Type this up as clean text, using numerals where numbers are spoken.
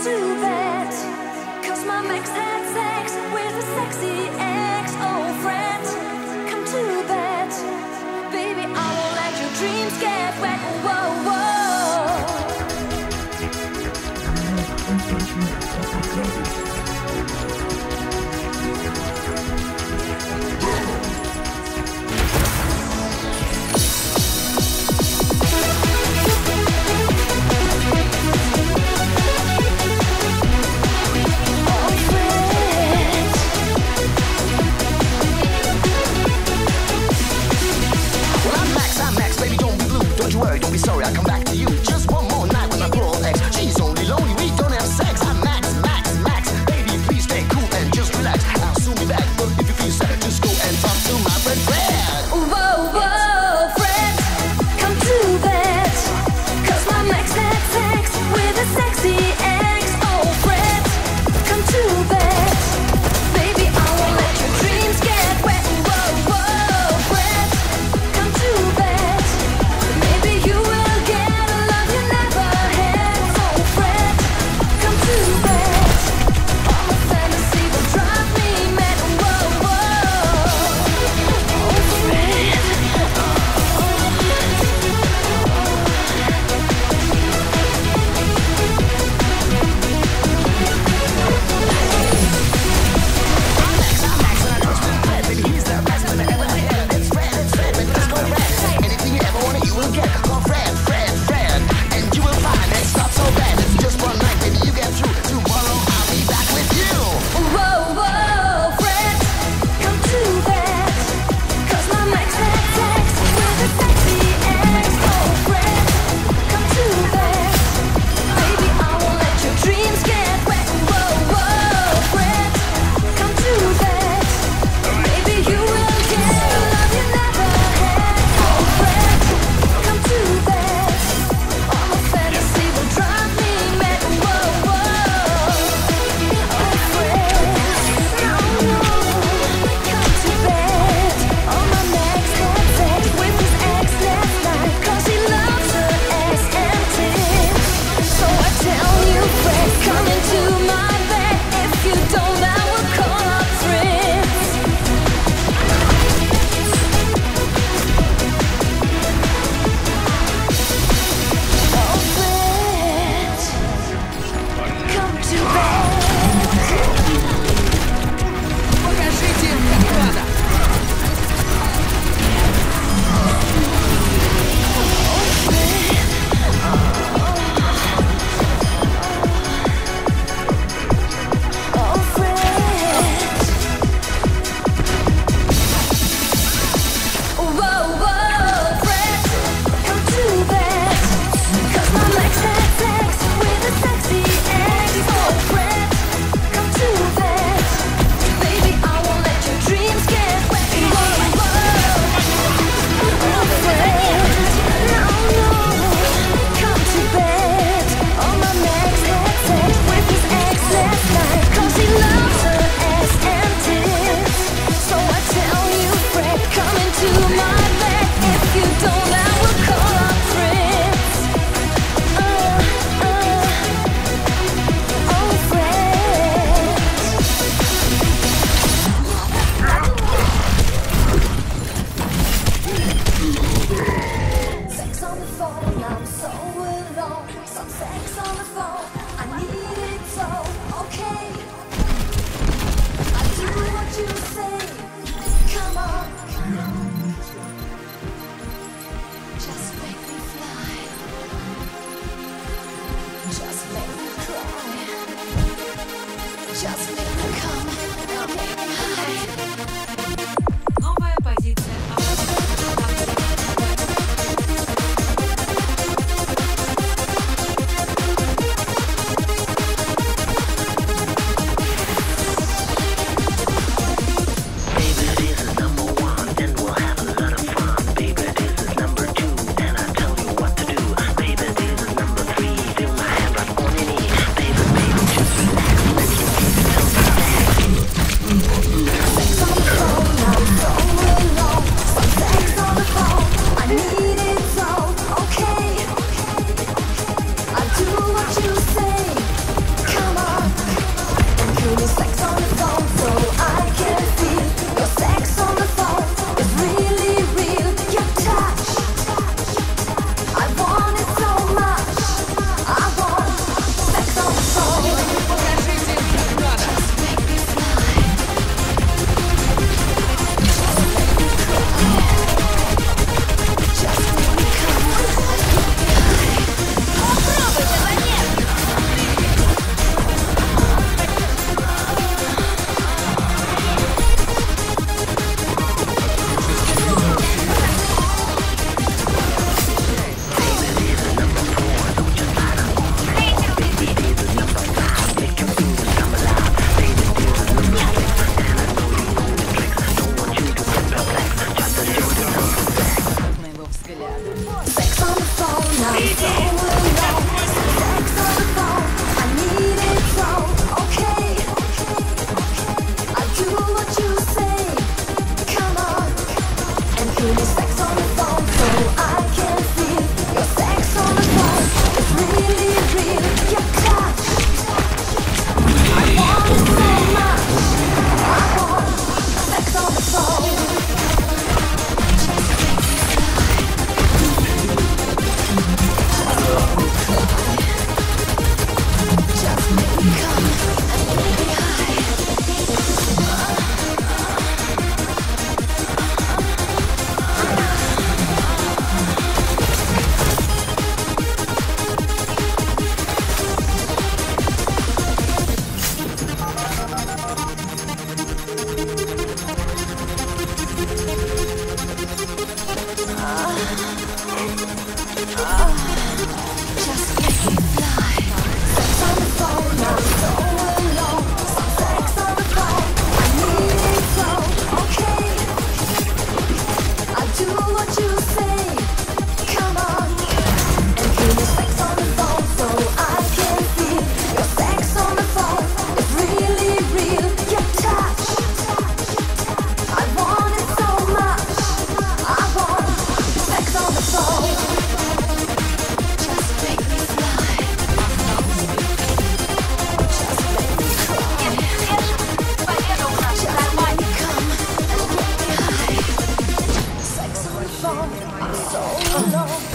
to bed. 'Cause my ex had sex with a sexy ex-old friend. Come to bed, baby, I won't let your dreams get wet. Whoa, whoa. Sex on the phone, now I'm so alone. Sex on the phone, I need it so. Okay, I'll do what you say. Come on, and give me sex on the phone so I can feel your sex on the phone. It's really real, your touch. I want it so much. I want sex on the phone. Just make me come and make me high. Just make me fly. Sex on the phone, I'm so alone. Sex on the phone, I need it so. Okay, I'll do what you say. Come on, and give me sex on the phone so I can feel your sex on the phone. It's really real, your touch. I want it so much. I want sex on the phone. Just make me fly. Just make me cry. Just make me come and get me high. Sex on the phone, I'm so alone.